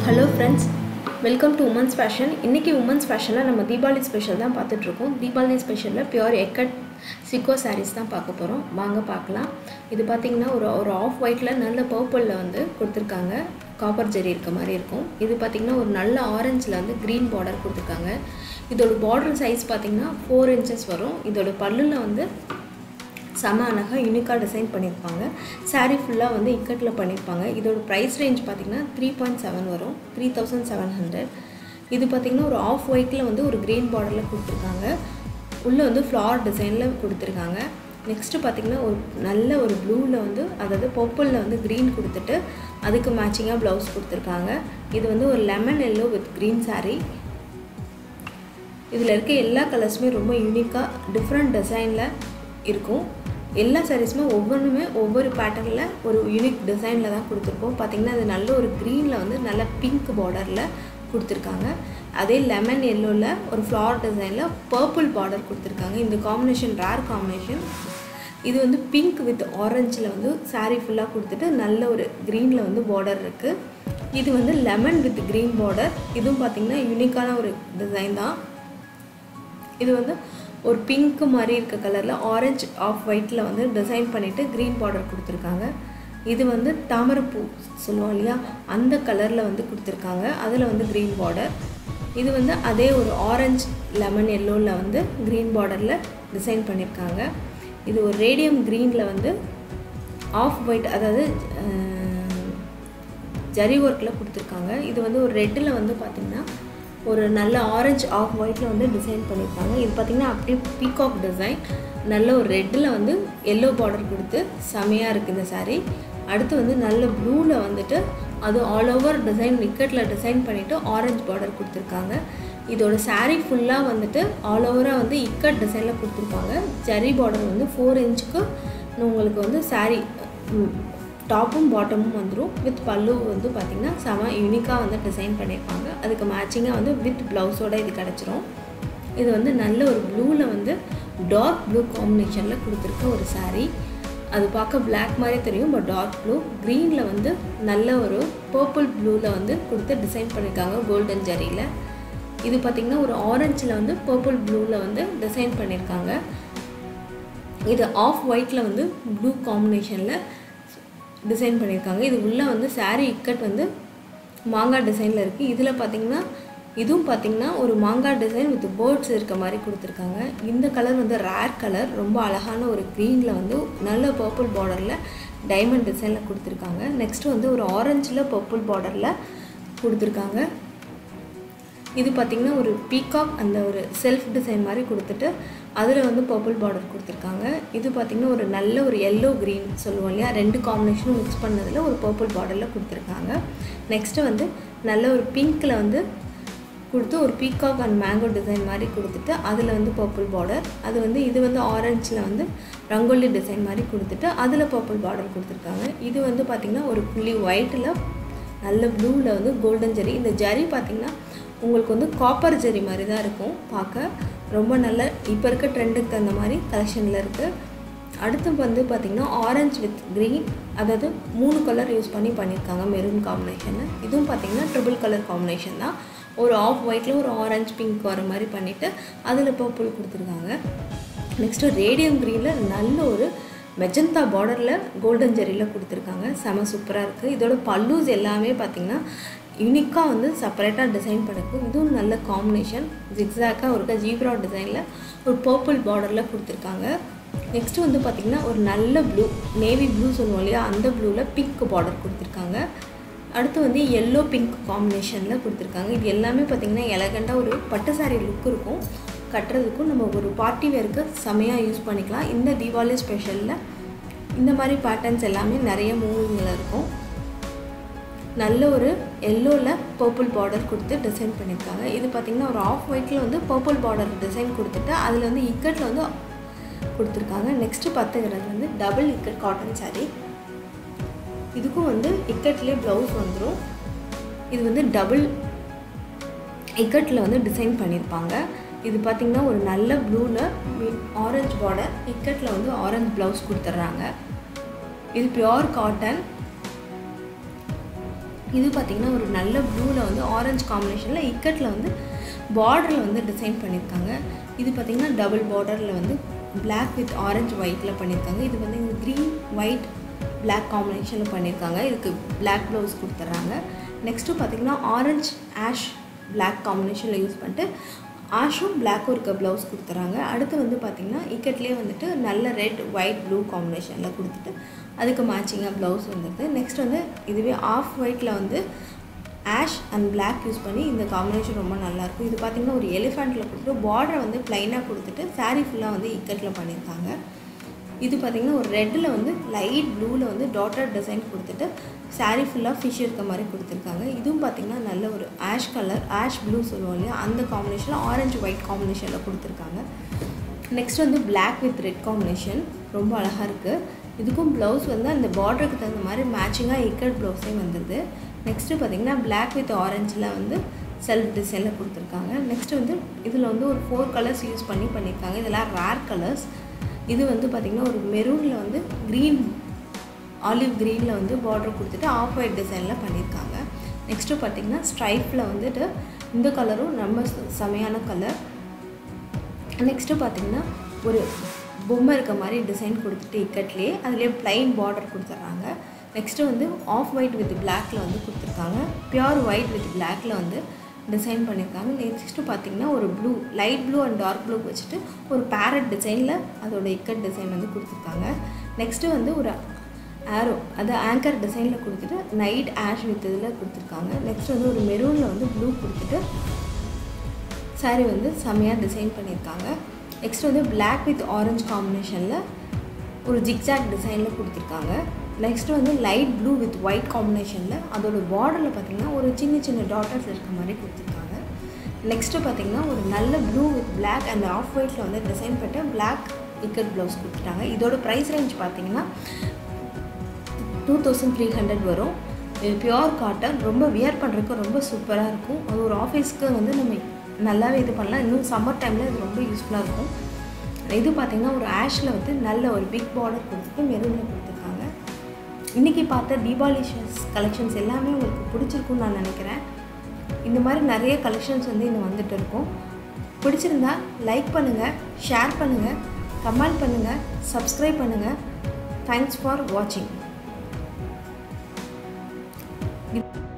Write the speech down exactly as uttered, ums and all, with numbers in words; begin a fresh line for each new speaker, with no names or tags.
Hello friends, welcome to Women's Fashion. இன்னைக்கு Women's Fashion நம்ம Deepavali special தான் பார்த்துட்டு இருக்கோம். தீபாவளி ஸ்பெஷல்ல பியூர் எக்கட் சிக்கோ sarees தான் பார்க்க போறோம். வாங்க பார்க்கலாம். இது பாத்தீங்கன்னா ஒரு ஒரு ஆஃப் ஒயிட்ல நல்ல பர்பிள்ல வந்து கொடுத்திருக்காங்க. காப்பர் ஜெரி இருக்க மாதிரி இருக்கும். இது பாத்தீங்கன்னா ஒரு நல்ல ஆரஞ்சுல வந்து green border கொடுத்திருக்காங்க. இதோட border size பாத்தீங்கன்னா four inches வரும். இதோட பல்லுல வந்து சமானக யூனிக்கா டிசைன் பண்ணிருப்பாங்க. saree ஃபுல்லா வந்து இக்கட்ல பண்ணிருப்பாங்க. இதோட பிரைஸ் ரேஞ்ச் பாத்தீங்கன்னா three point seven வரும். three thousand seven hundred. இது பாத்தீங்கன்னா ஒரு ஆஃப் ஒயிட்ல வந்து ஒரு green borderல கொடுத்திருக்காங்க. உள்ள வந்து flower டிசைன்ல கொடுத்திருக்காங்க. நெக்ஸ்ட் பாத்தீங்கன்னா ஒரு நல்ல ஒரு ப்ளூல வந்து அதாவது பர்பிள்ல வந்து green கொடுத்துட்டு அதுக்கு மேட்சிங்கா ப்ளவுஸ் கொடுத்திருக்காங்க. இது வந்து ஒரு lemon yellow with green saree. இதுல இருக்க எல்லா கலர்ஸ்மே ரொம்ப யூனிக்கா டிஃபரண்ட் டிசைன்ல இருக்கும். எல்லா sareesமே ஒவ்வொண்ணுமே ஒவ்வொரு பேட்டர்ன்ல ஒரு யூனிக் டிசைன்ல தான் கொடுத்திருப்போம். பாத்தீங்கன்னா அது நல்ல ஒரு greenல வந்து நல்ல pink borderல கொடுத்திருக்காங்க. அதே lemon yellowல ஒரு flower டிசைன்ல purple border கொடுத்திருக்காங்க. இந்த காம்பினேஷன் rare காம்பினேஷன். இது வந்து pink with orangeல வந்து saree ஃபுல்லா கொடுத்துட்டு நல்ல ஒரு greenல வந்து border இருக்கு. இது வந்து lemon with green border. இதுவும் பாத்தீங்கன்னா யூனிக்கான ஒரு டிசைன் தான். இது வந்து ஒரு pink மாதிரி இருக்க கலர்ல orange off whiteல வந்து டிசைன் பண்ணிட்டு green border கொடுத்திருக்காங்க. இது வந்து தாமரைப்பூ சொல்லுவோம் இல்லையா அந்த கலர்ல வந்து கொடுத்திருக்காங்க. அதுல வந்து green border. இது வந்து அதே ஒரு orange lemon yellowல வந்து green borderல டிசைன் பண்ணிருக்காங்க. இது ஒரு radium greenல வந்து off white அதாவது ஜரி வர்க்ல கொடுத்திருக்காங்க. இது வந்து ஒரு ரெட்ல வந்து பாத்தீங்கன்னா ஒரு நல்ல ஆரஞ்சு ஆஃப் ஒயிட்ல வந்து டிசைன் பண்ணிருக்காங்க. இது பாத்தீங்கன்னா அப்படியே பீகாக் டிசைன். நல்ல ஒரு ரெட்ல வந்து yellow border கொடுத்து செமையா இருக்கு இந்த saree. அடுத்து வந்து நல்ல ப்ளூல வந்துட்டு அது ஆல் ஓவர் டிசைன் நிக்கட்ல டிசைன் பண்ணிட்டு ஆரஞ்சு border கொடுத்திருக்காங்க. இதோட saree ஃபுல்லா வந்துட்டு ஆல் ஓவரா வந்து இக்கட் டிசைன்ல கொடுத்திருப்பாங்க. ஜரி border வந்து four inchக்கு உங்களுக்கு வந்து saree டாப்பும் பாட்டமும் வந்துரும். வித் பல்லு வந்து பாத்தீங்கன்னா சம யூனிக்கா வந்து டிசைன் பண்ணிருப்பாங்க. அதுக்கு மேட்சிங்கா வந்து வித் ப்ளவுஸோட இது கிடைச்சிரும். இது வந்து நல்ல ஒரு ப்ளூல வந்து டார்க் ப்ளூ காம்பினேஷன்ல கொடுத்திருக்க ஒரு saree. அது பார்க்க black மாதிரி தெரியும் பட் டார்க் ப்ளூ. greenல வந்து நல்ல ஒரு purple ப்ளூல வந்து கொடுத்து டிசைன் பண்ணிருக்காங்க கோல்டன் ஜரியில. இது பாத்தீங்கன்னா ஒரு ஆரஞ்சுல வந்து purple ப்ளூல வந்து டிசைன் பண்ணிருக்காங்க. இது ஆஃப் ஒயிட்ல வந்து ப்ளூ காம்பினேஷன்ல டிசைன் பண்ணிருக்காங்க. இது உள்ள வந்து saree இக்கட் வந்து மாங்கா டிசைன்ல இருக்கு. இதுல பாத்தீங்கன்னா இதுவும் பாத்தீங்கன்னா ஒரு மாங்கா டிசைன் வித் பேர்ட்ஸ் இருக்க மாதிரி கொடுத்திருக்காங்க. இந்த கலர் வந்து ரேர் கலர். ரொம்ப அழகான ஒரு greenல வந்து நல்ல purple borderல டைமண்ட் டிசைன்ல கொடுத்திருக்காங்க. நெக்ஸ்ட் வந்து ஒரு ஆரஞ்சுல purple borderல கொடுத்திருக்காங்க. இது பாத்தீங்கன்னா ஒரு பீகாக் அந்த ஒரு செல்ஃப் டிசைன் மாதிரி கொடுத்துட்டு அதுல வந்து purple border கொடுத்திருக்காங்க. இது பாத்தீங்கன்னா ஒரு நல்ல ஒரு yellow green சொல்லுவோம் இல்லையா ரெண்டு காம்பினேஷனும் மிக்ஸ் பண்ணதுல ஒரு purple borderல கொடுத்திருக்காங்க. நெக்ஸ்ட் வந்து நல்ல ஒரு பிங்க்ல வந்து கொடுத்து ஒரு பீகாக் அண்ட் மேங்கோ டிசைன் மாதிரி கொடுத்துட்டு அதுல வந்து purple border. அது வந்து இது வந்து ஆரஞ்சுல வந்து ரங்கோலி டிசைன் மாதிரி கொடுத்துட்டு அதுல purple border கொடுத்திருக்காங்க. இது வந்து பாத்தீங்கன்னா ஒரு புள்ளி ஒயிட்ல நல்ல ப்ளூல வந்து கோல்டன் ஜரி. இந்த ஜரி பாத்தீங்கன்னா உங்களுக்கு வந்து காப்பர் ஜரி மாதிரி தான் இருக்கும் பார்க்க. ரொம்ப நல்ல இப்ப இருக்க ட்ரெண்டுக்கு அந்த மாதிரி கலெக்ஷன்ல இருக்கு. அடுத்து வந்து பாத்தீங்கன்னா ஆரஞ்சு வித் green அதாவது மூணு கலர் யூஸ் பண்ணி பண்ணிருக்காங்க மெரூன் காம்பினேஷன். இதுவும் பாத்தீங்கன்னா ட்ரிபிள் கலர் காம்பினேஷன் தான். ஒரு ஆஃப் ஒயிட்ல ஒரு ஆரஞ்சு பிங்க் வர மாதிரி பண்ணிட்டு அதுல purple கொடுத்திருக்காங்க. நெக்ஸ்ட் ரேடியம் greenல நல்ல ஒரு மெஜந்தா borderல கோல்டன் ஜரியில கொடுத்திருக்காங்க. செம சூப்பரா இருக்கு. இதோட பல்லூஸ் எல்லாமே பாத்தீங்கன்னா யூனிக்கா வந்து செப்பரேட்டா டிசைன் பண்ணிருக்கு. இதுவும் நல்ல காம்பினேஷன். ஜிக்ஸாக்கா ஒரு ஜீப்ரா டிசைன்ல ஒரு purple borderல கொடுத்திருக்காங்க. நெக்ஸ்ட் வந்து பாத்தீங்கன்னா ஒரு நல்ல ப்ளூ நேவி ப்ளூ சொல்லுவோம் இல்லையா அந்த ப்ளூல பிங்க் border கொடுத்திருக்காங்க. அடுத்து வந்து yellow pink காம்பினேஷன்ல கொடுத்திருக்காங்க. இது எல்லாமே பாத்தீங்கன்னா எலகண்டா ஒரு பட்டு saree லுக் இருக்கும். கட்டறதுக்கு நம்ம ஒரு பார்ட்டி வேருக்கு செமையா யூஸ் பண்ணிக்கலாம். இந்த தீபாவளி ஸ்பெஷல்ல இந்த மாதிரி பேட்டர்ன்ஸ் எல்லாமே நிறைய மூவிங்ல இருக்கும். நல்ல ஒரு yellowல purple border கொடுத்து டிசைன் பண்ணிருக்காங்க. இது பாத்தீங்கன்னா ஒரு ஆஃப் ஒயிட்ல வந்து purple border டிசைன் கொடுத்துட்டு அதுல வந்து இக்கட்ல வந்து கொடுத்திருக்காங்க. நெக்ஸ்ட் பாத்தீங்கன்னா வந்து டபுள் இக்கட் காட்டன் saree. இதுக்கும் வந்து இக்கட்லயே ப்ளவுஸ் வந்துரும். இது வந்து டபுள் இக்கட்ல வந்து டிசைன் பண்ணிருப்பாங்க. இது பாத்தீங்கன்னா ஒரு நல்ல ப்ளூல ஆரஞ்சு border இக்கட்ல வந்து ஆரஞ்சு ப்ளவுஸ் கொடுத்துறாங்க. இது பியூர் காட்டன். இது பார்த்திங்கன்னா ஒரு நல்ல ப்ளூவில் வந்து ஆரஞ்சு காம்பினேஷனில் இக்கட்டில் வந்து பார்டரில் வந்து டிசைன் பண்ணியிருக்காங்க. இது பார்த்திங்கன்னா டபுள் பார்டரில் வந்து பிளாக் வித் ஆரஞ்சு ஒயிட்டில் பண்ணியிருக்காங்க. இது வந்து இந்த க்ரீன் ஒயிட் பிளாக் காம்பினேஷனில் பண்ணியிருக்காங்க. இதுக்கு பிளாக் ப்ளவுஸ் கொடுத்துட்றாங்க. நெக்ஸ்ட்டு பார்த்திங்கன்னா ஆரஞ்ச் ஆஷ் பிளாக் காம்பினேஷனில் யூஸ் பண்ணிட்டு ஆஷும் பிளாக்கும் இருக்க ப்ளவுஸ் கொடுத்துட்றாங்க. அடுத்து வந்து பார்த்திங்கன்னா இக்கட்லேயே வந்துட்டு நல்ல ரெட் ஒயிட் ப்ளூ காம்பினேஷனில் கொடுத்துட்டு அதுக்கு மேட்சிங்காக ப்ளவுஸ் வந்துடுது. நெக்ஸ்ட் வந்து இதுவே ஆஃப் ஒயிட்டில் வந்து ஆஷ் அண்ட் பிளாக் யூஸ் பண்ணி இந்த காம்பினேஷன் ரொம்ப நல்லாயிருக்கும். இது பார்த்திங்கன்னா ஒரு எலிஃபெண்ட்டில் கொடுத்துட்டு பார்டரை வந்து ப்ளைனாக கொடுத்துட்டு சாரீ ஃபுல்லாக வந்து இக்கட்டில் பண்ணியிருக்காங்க. இது பார்த்திங்கன்னா ஒரு ரெட்டில் வந்து லைட் ப்ளூவில் வந்து டாட்டர் டிசைன் கொடுத்துட்டு சாரீ ஃபுல்லாக ஃபிஷ் இருக்க மாதிரி கொடுத்துருக்காங்க. இதுவும் பார்த்திங்கன்னா நல்ல ஒரு ஆஷ் கலர் ஆஷ் ப்ளூ சொல்லுவோம் இல்லையா, அந்த காம்பினேஷனில் ஆரஞ்சு ஒயிட் காம்பினேஷனில் கொடுத்துருக்காங்க. நெக்ஸ்ட் வந்து பிளாக் வித் ரெட் காம்பினேஷன் ரொம்ப அழகாக இருக்குது. இதுக்கும் ப்ளவுஸ் வந்து அந்த பார்டருக்கு தகுந்த மாதிரி மேட்சிங்காக இக்கட் ப்ளவுஸே வந்துடுது. நெக்ஸ்ட்டு பார்த்திங்கன்னா பிளாக் வித் ஆரஞ்சில் வந்து செல்ஃப் டிசைனில் கொடுத்துருக்காங்க. நெக்ஸ்ட்டு வந்து இதில் வந்து ஒரு ஃபோர் கலர்ஸ் யூஸ் பண்ணி பண்ணியிருக்காங்க. இதெல்லாம் ரேர் கலர்ஸ். இது வந்து பார்த்திங்கன்னா ஒரு மெரூனில் வந்து க்ரீன் ஆலிவ் க்ரீனில் வந்து பார்டர் கொடுத்துட்டு ஆஃப் ஒயிட் டிசைனில் பண்ணியிருக்காங்க. நெக்ஸ்ட்டு பார்த்திங்கன்னா ஸ்ட்ரைப்பில் வந்துட்டு இந்த கலரும் ரொம்ப செமையான கலர். நெக்ஸ்ட்டு பார்த்திங்கன்னா ஒரு பொம்மை இருக்க மாதிரி டிசைன் கொடுத்துட்டு இக்கட்லேயே அதுலேயே ப்ளைன் பார்டர் கொடுத்துட்றாங்க. நெக்ஸ்ட்டு வந்து ஆஃப் ஒயிட் வித் பிளாக்கில் வந்து கொடுத்துருக்காங்க. பியூர் ஒயிட் வித் பிளாக்கில் வந்து டிசைன் பண்ணியிருக்காங்க. நெக்ஸ்ட்டு பார்த்திங்கன்னா ஒரு blue light blue and dark blue வச்சுட்டு ஒரு பேரட் டிசைனில் அதோட இக்கட் டிசைன் வந்து கொடுத்துருக்காங்க. நெக்ஸ்ட்டு வந்து ஒரு ஆரோ அது ஆங்கர் டிசைனில் கொடுத்துட்டு நைட் ஆஷ் வித் இதில் கொடுத்துருக்காங்க. நெக்ஸ்ட் வந்து ஒரு மெரூனில் வந்து ப்ளூ கொடுத்துட்டு சாரீ வந்து செம்மையாக டிசைன் பண்ணியிருக்காங்க. நெக்ஸ்ட் வந்து பிளாக் வித் ஆரஞ்ச் காம்பினேஷனில் ஒரு ஜிக்ஸாக் டிசைனில் கொடுத்துருக்காங்க. நெக்ஸ்ட்டு வந்து லைட் ப்ளூ வித் ஒயிட் காம்பினேஷனில் அதோட பார்டரில் பார்த்திங்கன்னா ஒரு சின்ன சின்ன டாட்டர்ஸ் இருக்க மாதிரி கொடுத்துருக்காங்க. நெக்ஸ்ட்டு பார்த்திங்கன்னா ஒரு நல்ல blue with black and off ஒயிட்டில் வந்து டிசைன் பண்ண பிளாக் இக்கட் ப்ளவுஸ் கொடுத்துட்டாங்க. இதோட ப்ரைஸ் ரேஞ்ச் பார்த்திங்கன்னா டூ தௌசண்ட் த்ரீ ஹண்ட்ரட் வரும். பியோர் காட்டன், ரொம்ப வியர் பண்ணுறதுக்கு ரொம்ப சூப்பராக இருக்கும். அது ஒரு ஆஃபீஸ்க்கு வந்து நம்ம நல்லாவே இது பண்ணலாம். இன்னும் சம்மர் டைமில் இது ரொம்ப யூஸ்ஃபுல்லாக இருக்கும். இது பார்த்திங்கன்னா ஒரு ஆஷில் வந்து நல்ல ஒரு பிக் பார்டர் கொடுத்துட்டு மெரூனில் கொடுத்துருக்காங்க. இன்றைக்கி பார்த்த தீபாவளி கலெக்ஷன்ஸ் எல்லாமே உங்களுக்கு பிடிச்சிருக்குன்னு நான் நினைக்கிறேன். இந்த மாதிரி நிறைய கலெக்ஷன்ஸ் வந்து இன்னும் வந்துட்டு இருக்கும். பிடிச்சிருந்தா லைக் பண்ணுங்கள், ஷேர் பண்ணுங்கள், கமெண்ட் பண்ணுங்கள், சப்ஸ்கிரைப் பண்ணுங்கள். தேங்க்ஸ் ஃபார் வாட்சிங்.